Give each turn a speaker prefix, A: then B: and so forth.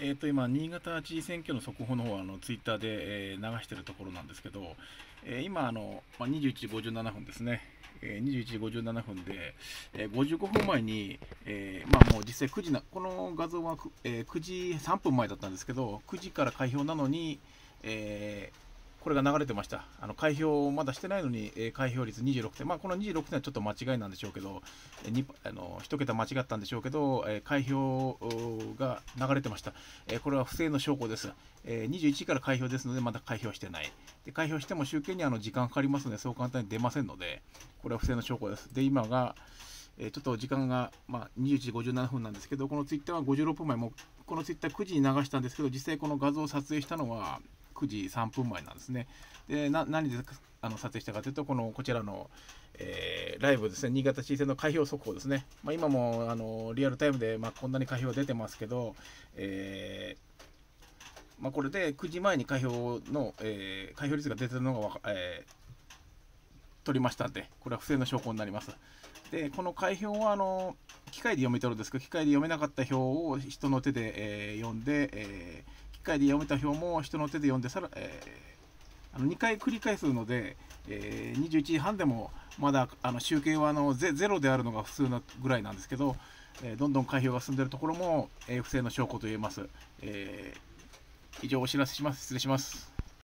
A: 今、新潟知事選挙の速報の方はツイッターで、流しているところなんですけど、今21時57分ですね、21時57分で、55分前に、もう実際9時この画像は9時3分前だったんですけど、9時から開票なのに、これが流れてました。開票まだしてないのに、開票率26点、この26点はちょっと間違いなんでしょうけど、1桁間違ったんでしょうけど、開票が流れてました。これは不正の証拠です。21時から開票ですので、まだ開票してない。で開票しても集計に時間かかりますので、そう簡単に出ませんので、これは不正の証拠です。で、今が、ちょっと時間が、21時57分なんですけど、このツイッターは56分前、もこのツイッター9時に流したんですけど、実際この画像を撮影したのは9時3分前なんですね。で、何で撮影したかというと、こちらの、ライブですね、新潟知事選の開票速報ですね。今もリアルタイムで、こんなに開票出てますけど、これで9時前に開票率が出てるのが取りましたんで、これは不正の証拠になります。で、この開票は機械で読み取るんですけど、機械で読めなかった票を人の手で、読んで、機械で読めた票も人の手で読んで、2回繰り返すので、21時半でもまだ集計はゼロであるのが普通なぐらいなんですけど、どんどん開票が進んでいるところも、不正の証拠と言えます。以上お知らせします。失礼します。